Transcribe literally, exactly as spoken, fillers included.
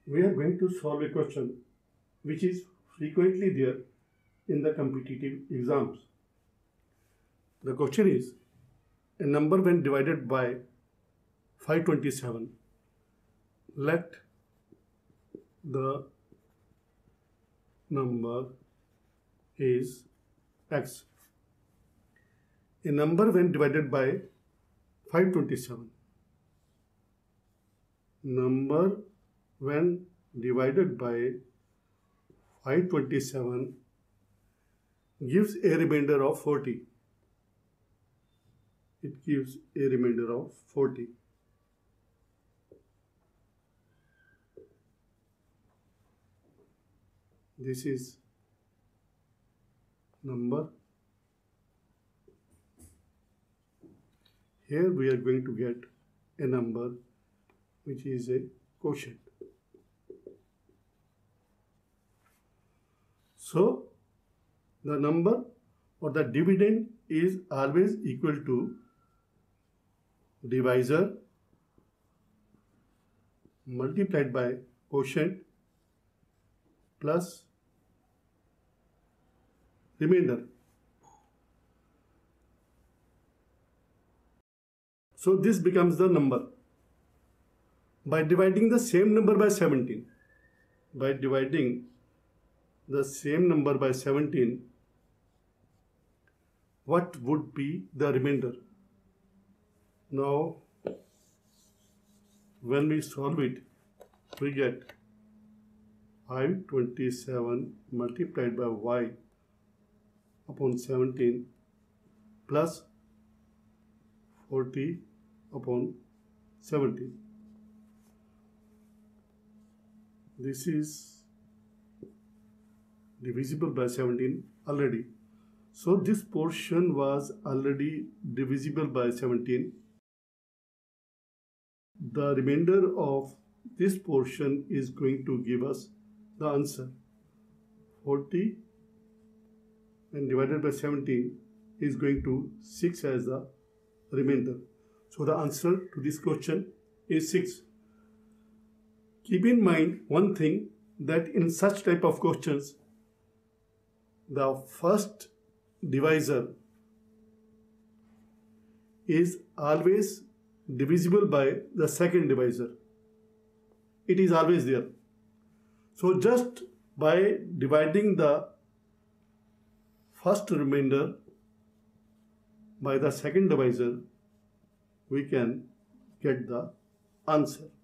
we are going to solve a question which is frequently there in the competitive exams. The question is, a number when divided by five hundred twenty-seven, let the number is x. A number when divided by five hundred twenty-seven, number when divided by five hundred twenty-seven gives a remainder of forty. It gives a remainder of forty. This is number. Here we are going to get a number which is a quotient. So the number or the dividend is always equal to divisor multiplied by quotient plus remainder. So this becomes the number. By dividing the same number by seventeen, by dividing the same number by seventeen, what would be the remainder? Now, when we solve it, we get five hundred twenty-seven multiplied by y upon seventeen plus forty upon seventeen. This is divisible by seventeen already. So this portion was already divisible by seventeen. The remainder of this portion is going to give us the answer. forty and divided by seventeen is going to six as the remainder. So the answer to this question is six. Keep in mind one thing, that in such type of questions, the first divisor is always divisible by the second divisor. It is always there. So just by dividing the first remainder by the second divisor, we can get the answer.